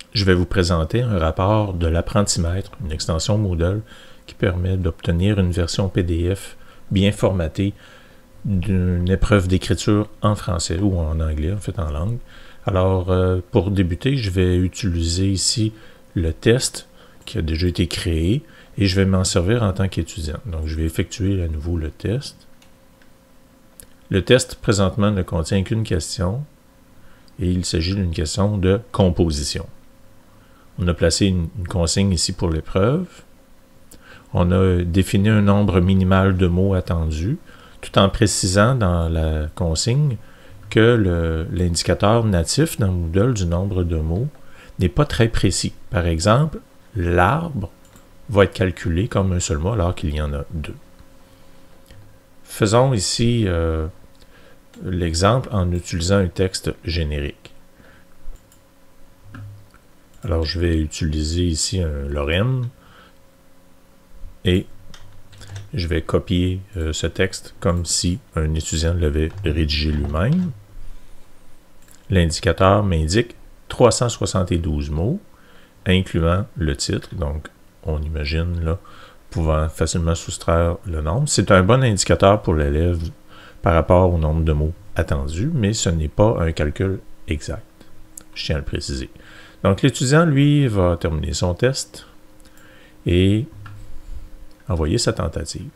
je vais vous présenter un rapport de l'apprentimètre, une extension Moodle qui permet d'obtenir une version PDF bien formatée d'une épreuve d'écriture en français ou en anglais, en fait en langue. Alors, pour débuter, je vais utiliser ici le test qui a déjà été créé et je vais m'en servir en tant qu'étudiant. Donc, je vais effectuer à nouveau le test. Le test, présentement, ne contient qu'une question et il s'agit d'une question de composition. On a placé une consigne ici pour l'épreuve. On a défini un nombre minimal de mots attendus, tout en précisant dans la consigne que l'indicateur natif dans Moodle du nombre de mots n'est pas très précis. Par exemple, l'arbre va être calculé comme un seul mot alors qu'il y en a deux. Faisons ici l'exemple en utilisant un texte générique. Alors, je vais utiliser ici un lorem et je vais copier ce texte comme si un étudiant l'avait rédigé lui-même. L'indicateur m'indique 372 mots, incluant le titre. Donc, on imagine là, pouvant facilement soustraire le nombre. C'est un bon indicateur pour l'élève par rapport au nombre de mots attendus, mais ce n'est pas un calcul exact. Je tiens à le préciser. Donc, l'étudiant, lui, va terminer son test et envoyer sa tentative.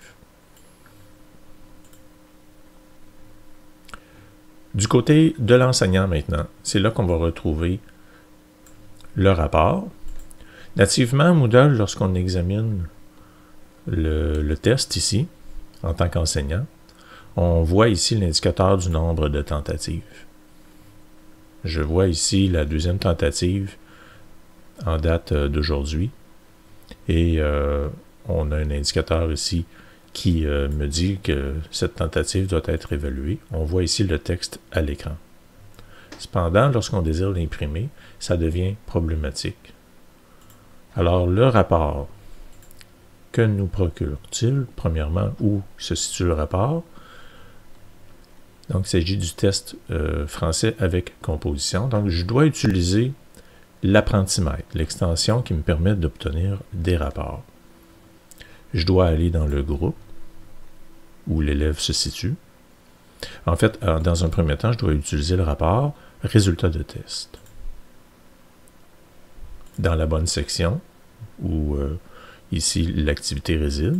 Du côté de l'enseignant maintenant, c'est là qu'on va retrouver le rapport. Nativement, Moodle, lorsqu'on examine le test ici, en tant qu'enseignant, on voit ici l'indicateur du nombre de tentatives. Je vois ici la deuxième tentative en date d'aujourd'hui et on a un indicateur ici qui me dit que cette tentative doit être évaluée. On voit ici le texte à l'écran. Cependant, lorsqu'on désire l'imprimer, ça devient problématique. Alors, le rapport, que nous procure-t-il? Premièrement, où se situe le rapport? Donc, il s'agit du test français avec composition. Donc, je dois utiliser l'apprentimètre, l'extension qui me permet d'obtenir des rapports. Je dois aller dans le groupe où l'élève se situe. En fait, dans un premier temps, je dois utiliser le rapport « Résultats de test ». Dans la bonne section, où ici l'activité réside,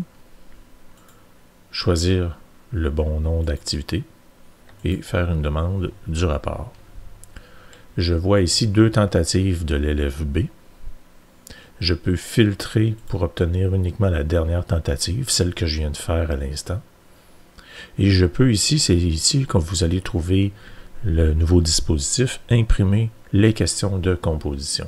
choisir le bon nom d'activité et faire une demande du rapport. Je vois ici deux tentatives de l'élève B. Je peux filtrer pour obtenir uniquement la dernière tentative, celle que je viens de faire à l'instant. Et je peux ici, c'est ici que vous allez trouver le nouveau dispositif, imprimer les questions de composition.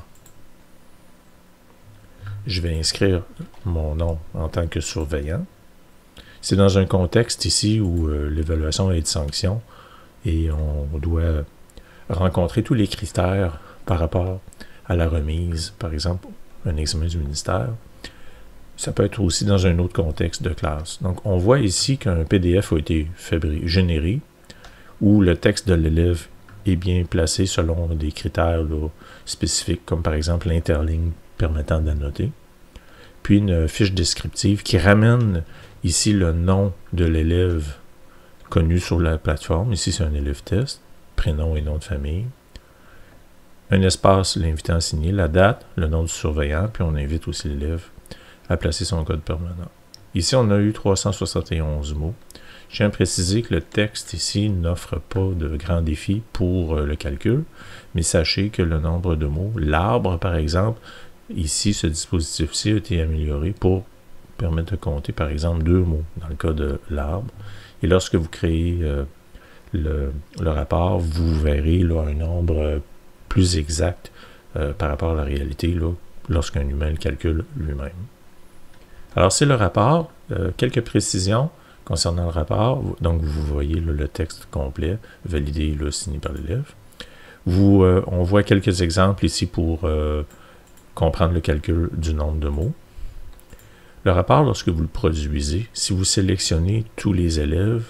Je vais inscrire mon nom en tant que surveillant. C'est dans un contexte ici où l'évaluation est de sanction et on doit rencontrer tous les critères par rapport à la remise, par exemple, un examen du ministère. Ça peut être aussi dans un autre contexte de classe. Donc, on voit ici qu'un PDF a été généré où le texte de l'élève est bien placé selon des critères là, spécifiques, comme par exemple l'interligne permettant d'annoter. Puis une fiche descriptive qui ramène ici le nom de l'élève connu sur la plateforme. Ici, c'est un élève test, prénom et nom de famille. Un espace l'invitant à signer, la date, le nom du surveillant, puis on invite aussi l'élève à placer son code permanent. Ici, on a eu 371 mots. Je tiens à préciser que le texte ici n'offre pas de grands défis pour le calcul, mais sachez que le nombre de mots, l'arbre par exemple, ici, ce dispositif-ci a été amélioré pour permettre de compter par exemple 2 mots dans le cas de l'arbre. Et lorsque vous créez le rapport, vous verrez là, un nombre plus exact par rapport à la réalité là, lorsqu'un humain le calcule lui-même. Alors, c'est le rapport. Quelques précisions concernant le rapport. Donc, vous voyez là, le texte complet, validé, là, signé par l'élève. On voit quelques exemples ici pour comprendre le calcul du nombre de mots. Le rapport, lorsque vous le produisez, si vous sélectionnez tous les élèves,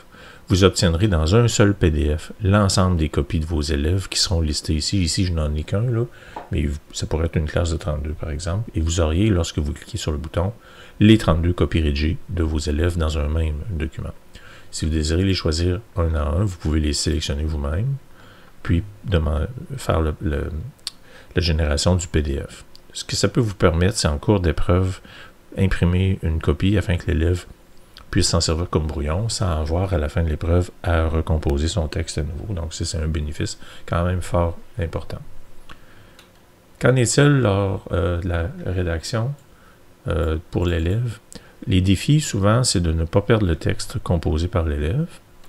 vous obtiendrez dans un seul PDF l'ensemble des copies de vos élèves qui seront listés ici. Ici, je n'en ai qu'un, là, mais ça pourrait être une classe de 32, par exemple. Et vous auriez, lorsque vous cliquez sur le bouton, les 32 copies rédigées de vos élèves dans un même document. Si vous désirez les choisir un à un, vous pouvez les sélectionner vous-même, puis faire la génération du PDF. Ce que ça peut vous permettre, c'est en cours d'épreuve, imprimer une copie afin que l'élève puisse s'en servir comme brouillon sans avoir à la fin de l'épreuve à recomposer son texte à nouveau. Donc, c'est un bénéfice quand même fort important. Qu'en est-il lors de la rédaction pour l'élève? Les défis, souvent, c'est de ne pas perdre le texte composé par l'élève,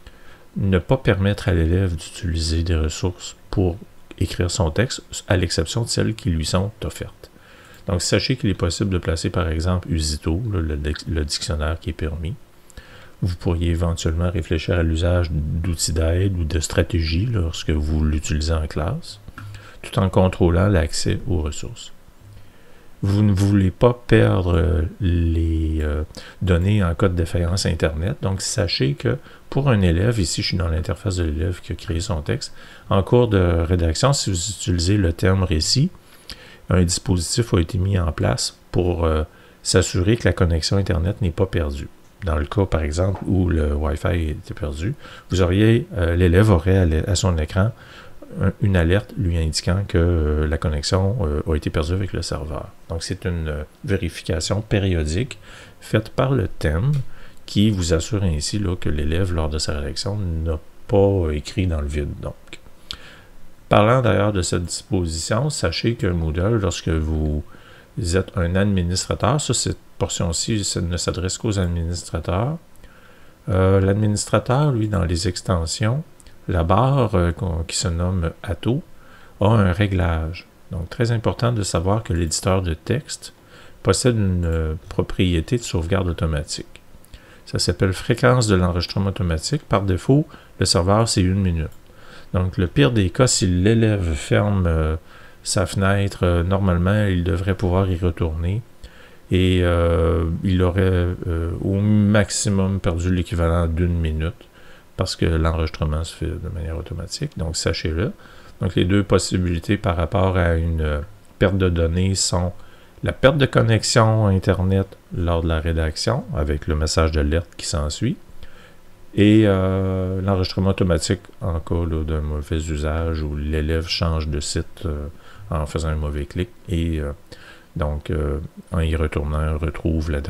ne pas permettre à l'élève d'utiliser des ressources pour écrire son texte, à l'exception de celles qui lui sont offertes. Donc, sachez qu'il est possible de placer, par exemple, Usito, le dictionnaire qui est permis. Vous pourriez éventuellement réfléchir à l'usage d'outils d'aide ou de stratégies lorsque vous l'utilisez en classe, tout en contrôlant l'accès aux ressources. Vous ne voulez pas perdre les données en cas de défaillance Internet. Donc, sachez que pour un élève, ici je suis dans l'interface de l'élève qui a créé son texte, en cours de rédaction, si vous utilisez le terme récit, un dispositif a été mis en place pour s'assurer que la connexion Internet n'est pas perdue. Dans le cas, par exemple, où le Wi-Fi était perdu, l'élève aurait à son écran une alerte lui indiquant que la connexion a été perdue avec le serveur. Donc, c'est une vérification périodique faite par le thème qui vous assure ainsi là, que l'élève, lors de sa rédaction, n'a pas écrit dans le vide. Donc, parlant d'ailleurs de cette disposition, sachez que Moodle, lorsque vous êtes un administrateur, cette portion-ci ne s'adresse qu'aux administrateurs. L'administrateur, lui, dans les extensions, la barre qui se nomme Atto a un réglage. Donc, très important de savoir que l'éditeur de texte possède une propriété de sauvegarde automatique. Ça s'appelle fréquence de l'enregistrement automatique. Par défaut, le serveur, c'est 1 minute. Donc, le pire des cas, si l'élève ferme sa fenêtre, normalement, il devrait pouvoir y retourner. Et il aurait au maximum perdu l'équivalent d'1 minute parce que l'enregistrement se fait de manière automatique. Donc, sachez-le. Donc, les deux possibilités par rapport à une perte de données sont la perte de connexion Internet lors de la rédaction, avec le message d'alerte qui s'ensuit, et l'enregistrement automatique en cas d'un mauvais usage où l'élève change de site en faisant un mauvais clic, et donc, en y retournant, on retrouve le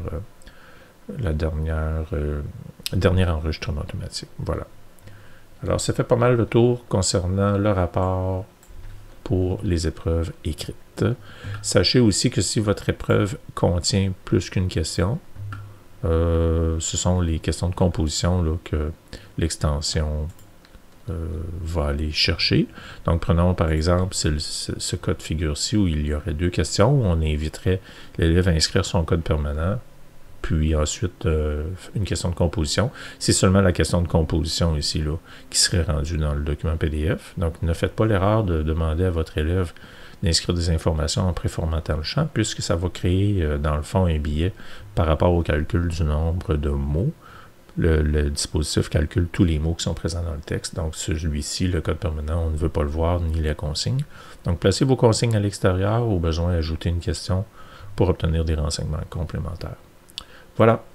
dernier enregistrement automatique. Voilà. Alors, ça fait pas mal le tour concernant le rapport pour les épreuves écrites. Sachez aussi que si votre épreuve contient plus qu'une question, ce sont les questions de composition là, que l'extension va aller chercher. Donc, prenons par exemple ce cas de figure-ci où il y aurait 2 questions, où on inviterait l'élève à inscrire son code permanent, puis ensuite une question de composition. C'est seulement la question de composition ici là, qui serait rendue dans le document PDF. Donc, ne faites pas l'erreur de demander à votre élève d'inscrire des informations en préformatant le champ, puisque ça va créer, dans le fond, un billet par rapport au calcul du nombre de mots. Le dispositif calcule tous les mots qui sont présents dans le texte. Donc, celui-ci, le code permanent, on ne veut pas le voir, ni les consignes. Donc, placez vos consignes à l'extérieur, au besoin, ajoutez une question pour obtenir des renseignements complémentaires. Voilà.